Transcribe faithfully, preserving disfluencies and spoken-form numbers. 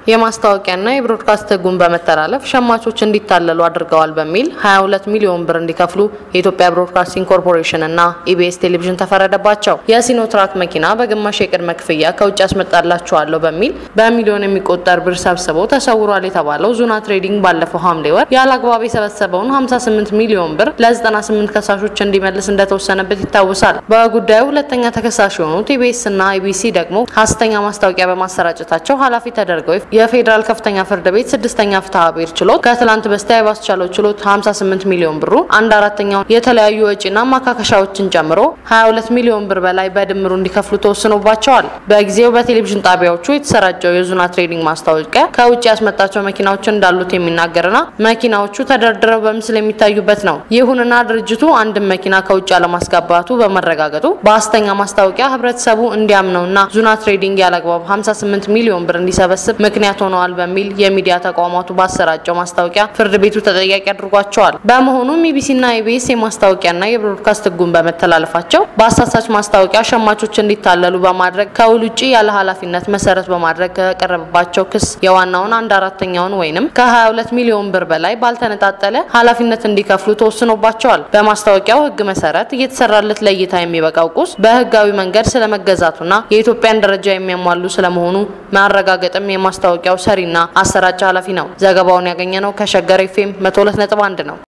የማስታወቂያና የብሮድካስት ህጉን በመተላለፍ ሸማቾች እንዲታለሉ አድርገዋል በሚል ሃያ ሁለት ሚሊዮን ብር እንዲከፍሉ የኢትዮጵያ ብሮድካስቲንግ ኮርፖሬሽን እና ኢቢኤስ ቴሌቪዥን ተፈረደባቸው። የሲኖትራክ መኪና በግማሽ የቅድመ ክፍያ ከውጭ አስመጣላቸዋለሁ በሚል በሚሊዮን የሚቆጠር ብር ሰብስበው ተሰውሯል የተባለው ዙና ትሬዲንግ ባለፈው ሐምሌ ወር ያላግባብ የሰበሰበውን ሃምሳ ስምንት ሚሊዮን ብር ለዘጠና ስምንት ከሳሾች እንዲመልስ እንደተወሰነበት ይታወሳል። በጉዳዩ ሁለተኛ ተከሳሽ የሆኑት ኢቢኤስ እና ኢቢሲ ደግሞ ሐሰተኛ ማስታወቂያ በማሰራጨታቸው ኃላፊ ተደርገው የፌደራል ከፍተኛ ፍርድ ቤት ስድስተኛ ፍትሐ ብሔር ችሎት ከትላንት በስቲያ ባስቻለው ችሎት ሃምሳ ስምንት ሚሊዮን ብሩ አንድ አራተኛው የተለያዩ ወጪና ማካካሻዎችን ጨምሮ ሃያ ሁለት ሚሊዮን ብር በላይ በድምሩ እንዲከፍሉ ተወስኖባቸዋል። በጊዜው በቴሌቪዥን ጣቢያዎቹ የተሰራጨው የዙና ትሬዲንግ ማስታወቂያ ከውጭ ያስመጣቸው መኪናዎች እንዳሉት የሚናገርና መኪናዎቹ ተደርድረው በምስል የሚታዩበት ነው። ይሁንና ድርጅቱ አንድም መኪና ከውጭ አለማስገባቱ በመረጋገጡ በሐሰተኛ ማስታወቂያ ህብረተሰቡ እንዲያምነውና ዙና ትሬዲንግ ያላግባብ ሃምሳ ስምንት ሚሊዮን ብር እንዲሰበስብ ምክንያት ሆነዋል በሚል የሚዲያ ተቋማቱ ባሰራጨው ማስታወቂያ ፍርድ ቤቱ ተጠያቂ አድርጓቸዋል። በመሆኑም ኢቢሲና ኢቢኤስ የማስታወቂያና የብሮድካስት ህጉን በመተላለፋቸው በአሳሳች ማስታወቂያ ሸማቾች እንዲታለሉ በማድረግ ከውል ውጪ ያለ ኃላፊነት መሰረት በማድረግ ከቀረበባቸው ክስ የዋናውን አንድ አራተኛውን ወይንም ከሃያ ሁለት ሚሊዮን ብር በላይ ባልተነጣጠለ ኃላፊነት እንዲከፍሉ ተወስኖባቸዋል። በማስታወቂያው ህግ መሰረት እየተሰራለት ለእይታ የሚበቃው ቁስ በህጋዊ መንገድ ስለመገዛቱና የኢትዮጵያን ደረጃ የሚያሟሉ ስለመሆኑ ማረጋገጥም የማስታወቂያው ሰሪና አሰራጭ ኃላፊ ነው። ዘገባውን ያገኘነው ከሸገር ኤፍኤም መቶ ሁለት ነጥብ አንድ ነው።